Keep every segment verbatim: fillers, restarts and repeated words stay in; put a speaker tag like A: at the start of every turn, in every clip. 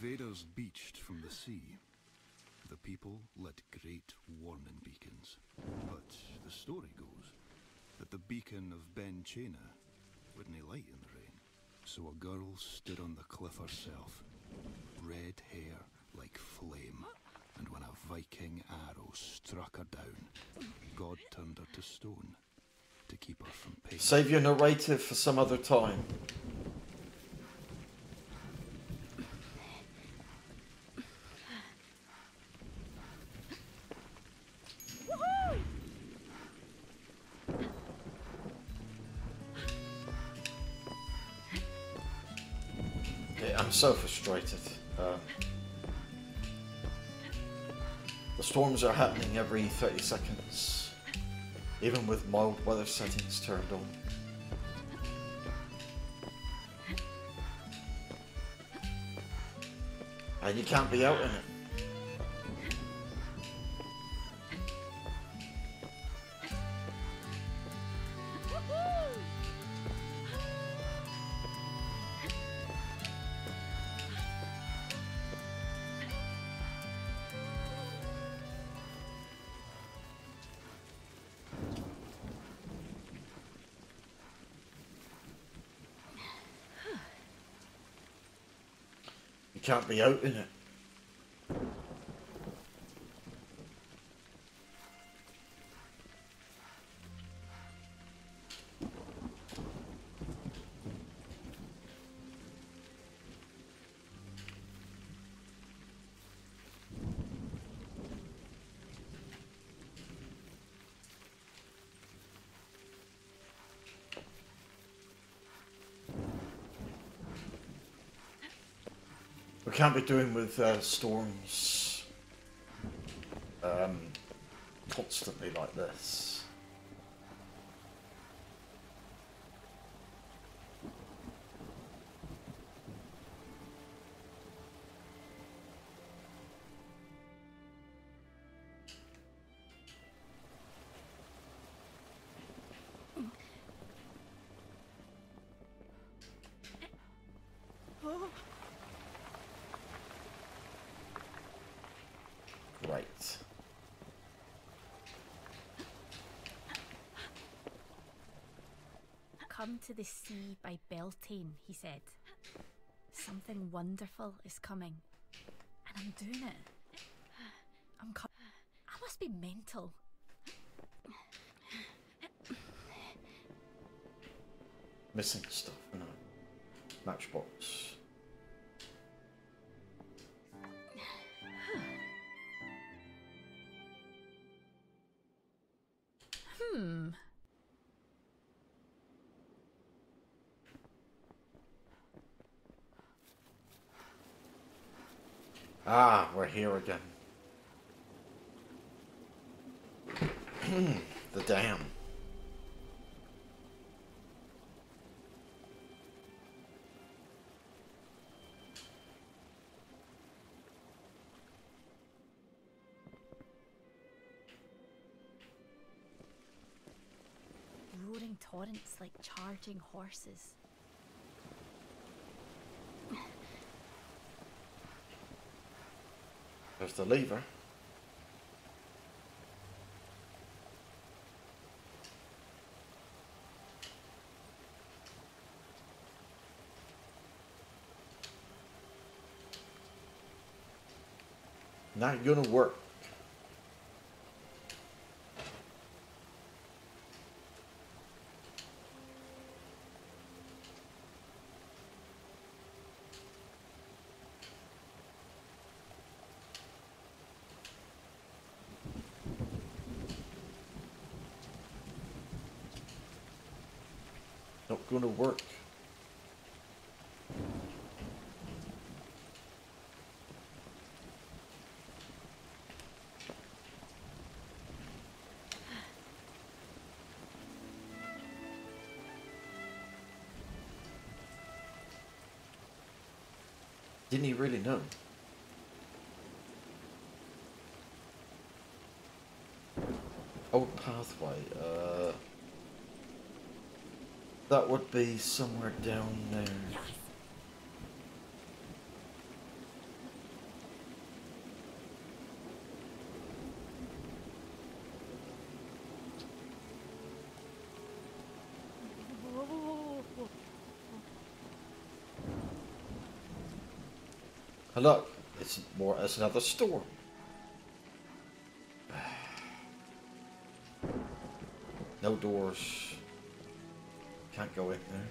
A: invaders beached from the sea, the people lit great warning beacons. But the story goes that the beacon of Ben Chena wouldn't light in the rain. So a girl stood on the cliff herself, red hair like flame, and when a Viking arrow struck her down, God turned her to stone to keep her from pain.
B: Save your narrative for some other time. I'm so frustrated. Um, the storms are happening every thirty seconds, even with mild weather settings turned on. And you can't be out in it. Can't be out in it. We can't be doing with uh, storms um, constantly like this. Right.
C: Come to the sea by Beltane, he said. Something wonderful is coming. And I'm doing it. I'm co- I must be mental.
B: Missing stuff, no. Matchbox.
C: Hmm.
B: Ah, we're here again. The dam.
C: Roaring torrents like charging horses.
B: There's the lever. Not gonna work. Not gonna work. Didn't he really know? Old pathway. Uh, that would be somewhere down there. And look, it's more. It's another storm. No doors. Can't go in there.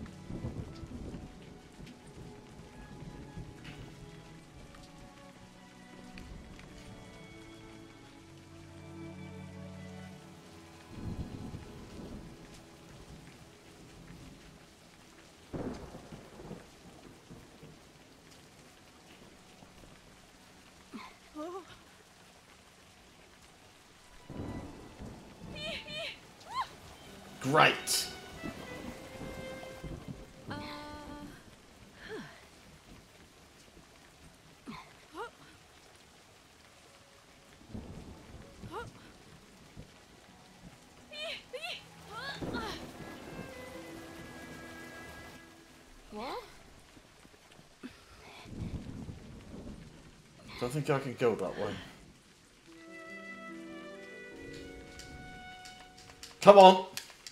B: Great.
C: Uh, what?
B: Don't think I can go that way. Come on.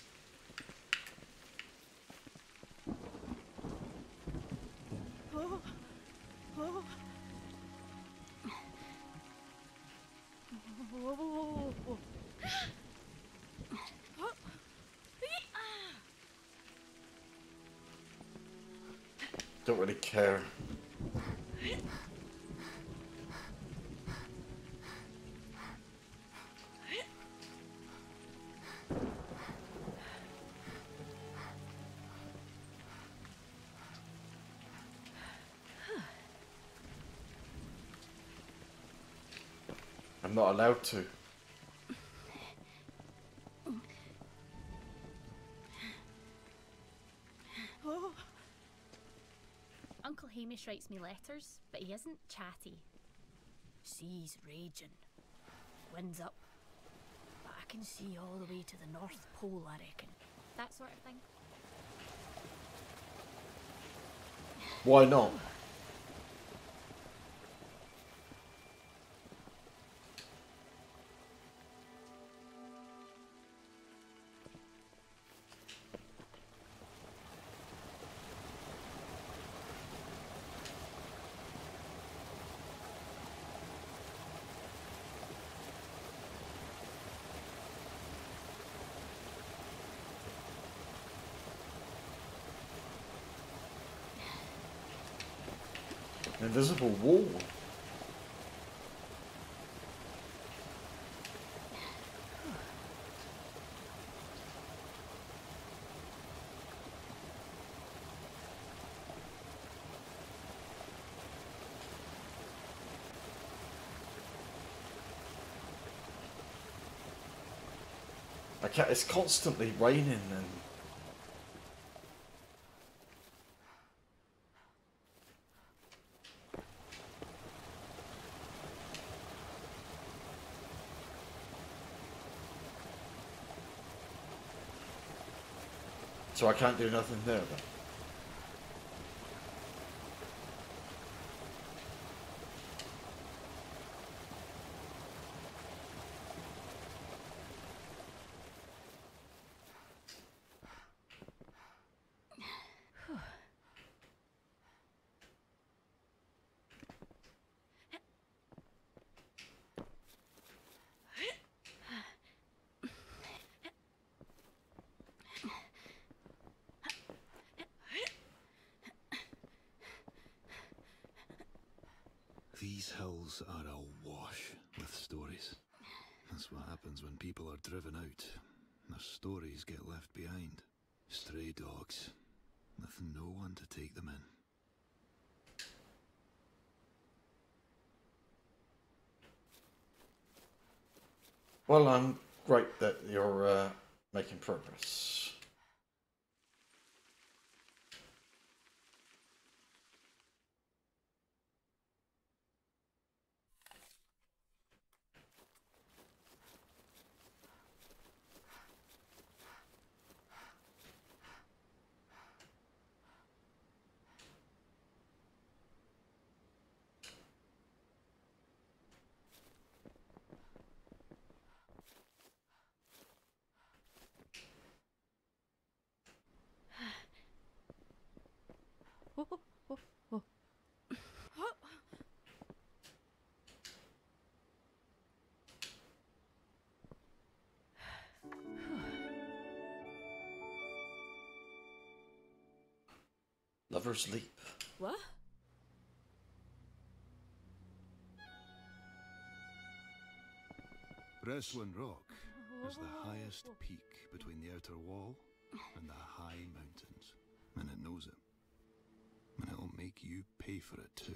B: Don't really care. I'm not allowed to.
C: Uncle Hamish writes me letters, but he isn't chatty. Sea's raging. Wind's up. But I can see all the way to the North Pole, I reckon. That sort of thing.
B: Why not? An invisible wall. I can't, it's constantly raining and so I can't do nothing there then.
A: These hills are awash with stories. That's what happens when people are driven out. Their stories get left behind. Stray dogs, with no one to take them in.
B: Well, I'm great that you're uh, making progress. Lover's Leap.
C: What?
A: Reswin Rock is the highest peak between the outer wall and the high mountains, and it knows it. And it'll make you pay for it too.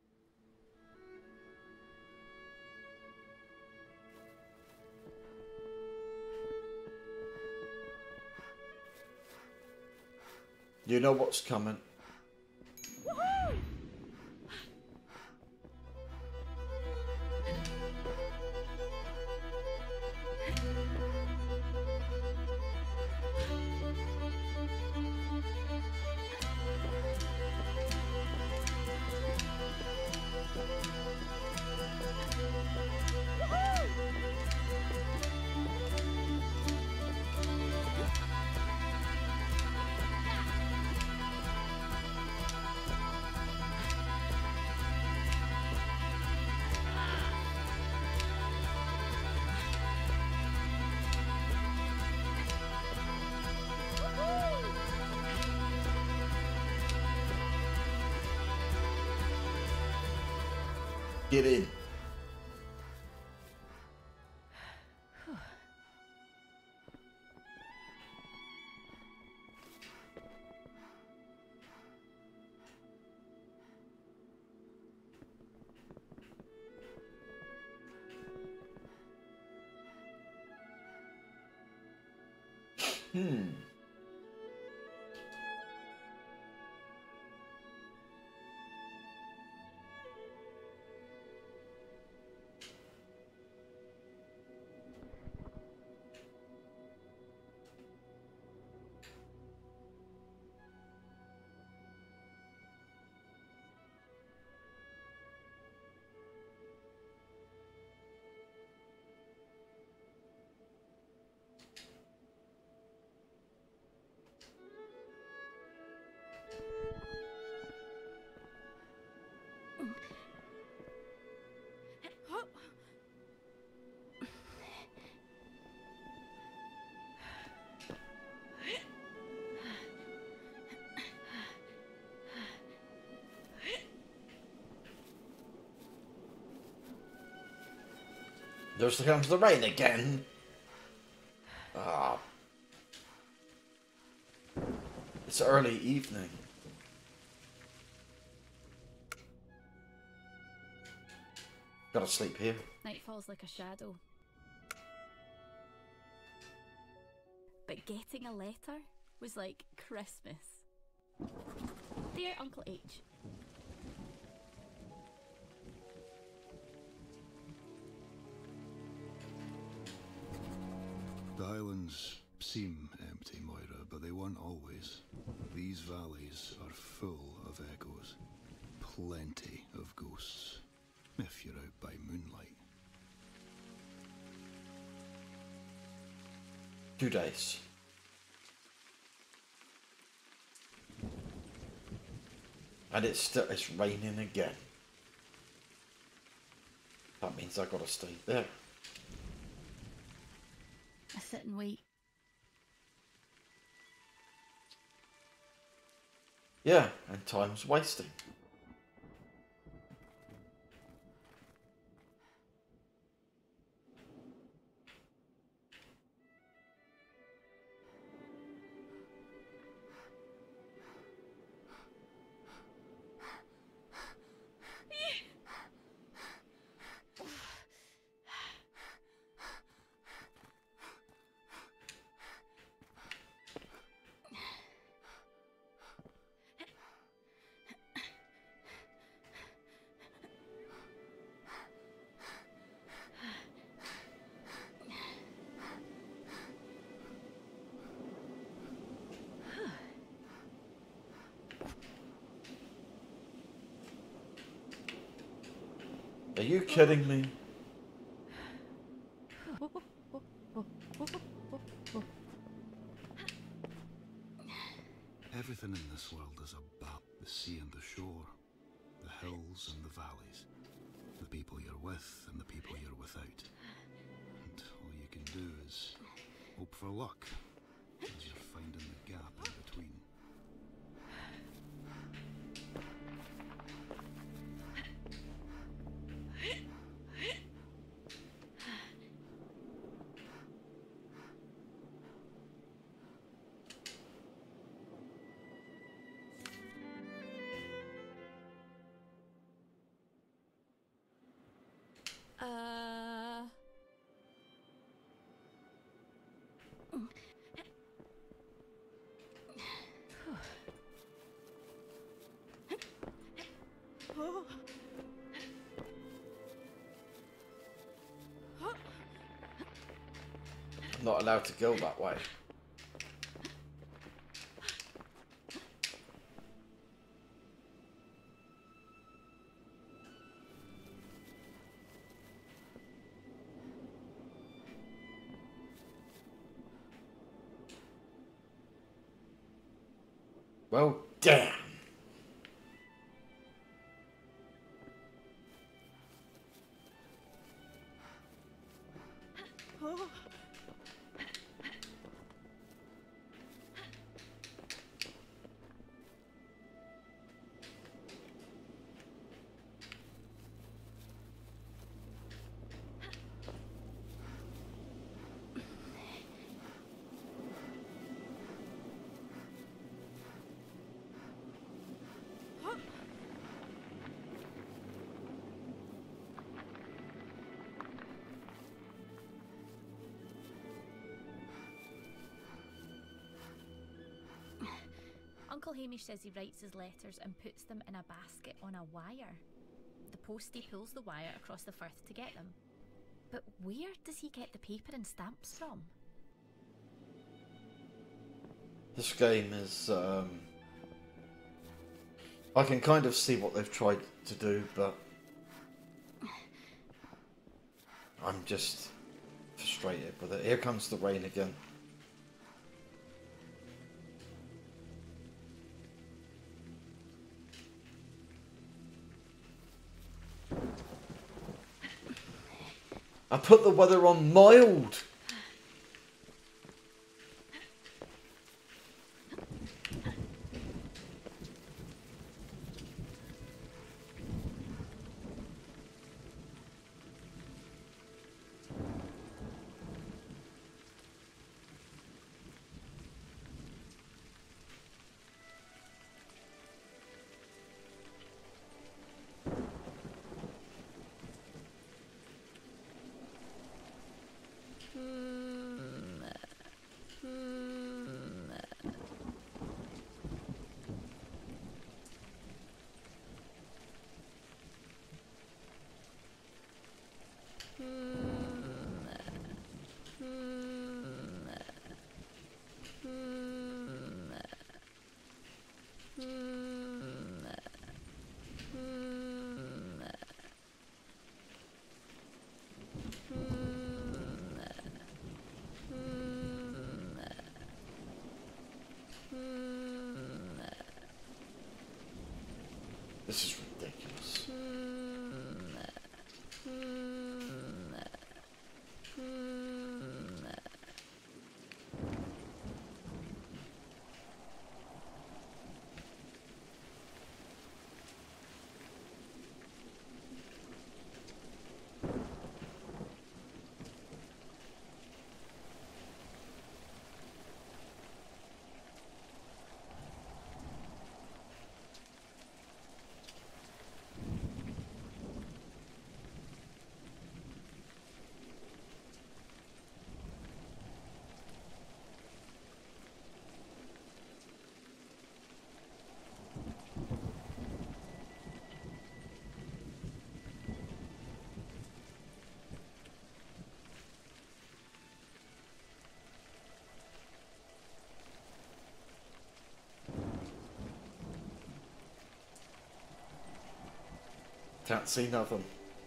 B: You know what's coming.
C: Woohoo!
B: Get in. Hmm. There's comes the rain again. Ah. It's early evening. Gotta sleep here.
C: Night falls like a shadow. But getting a letter was like Christmas. Dear Uncle H.
A: The Highlands seem empty, Moira, but they weren't always. These valleys are full of echoes. Plenty of ghosts, if you're out by moonlight.
B: Two days. And it's still it's raining again. That means I gotta stay there.
C: I sit and wait.
B: Yeah, and time's wasting. Are you kidding me?
A: Everything in this world is about the sea and the shore, the hills and the valleys, the people you're with and the people you're without. And all you can do is hope for luck as you're finding the gap in between.
B: I'm not allowed to go that way. Well, damn.
C: Uncle Hamish says he writes his letters and puts them in a basket on a wire. The postie pulls the wire across the firth to get them. But where does he get the paper and stamps from?
B: This game is, um... I can kind of see what they've tried to do, but... I'm just frustrated with it. Here comes the rain again. I put the weather on mild. This is ridiculous. Can't see nothing.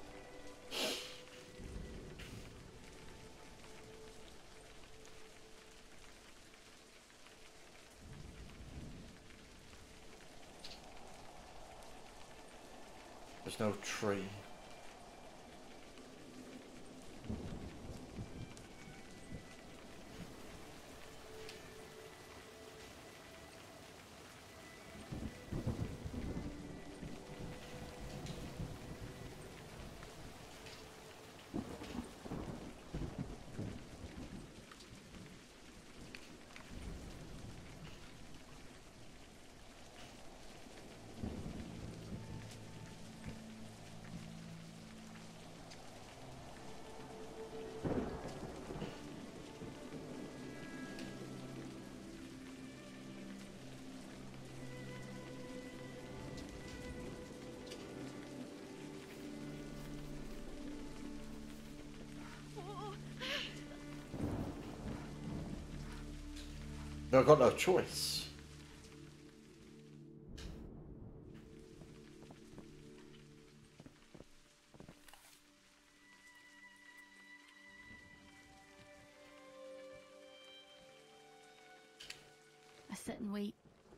B: There's no tree. I've got no choice.
C: I sit and wait.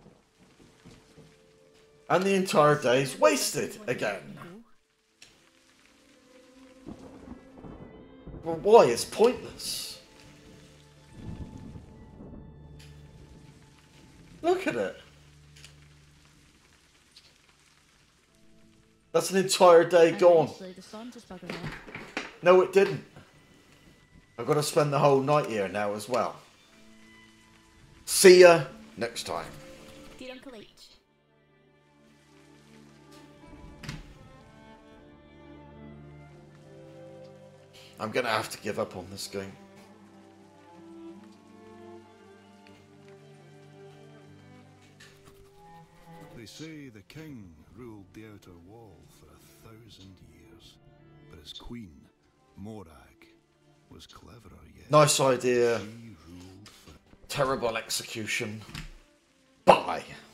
B: And the entire day's wasted again. Well, why? It's pointless. Look at it. That's an entire day gone.
C: The sun just buggered off.
B: No, it didn't. I've got to spend the whole night here now as well. See ya next time.
C: Dear Uncle H.
B: I'm going to have to give up on this game.
A: They say the king ruled the outer wall for a thousand years, but his queen, Moira, was cleverer yet.
B: Nice idea.
A: She ruled for
B: Terrible execution. Bye.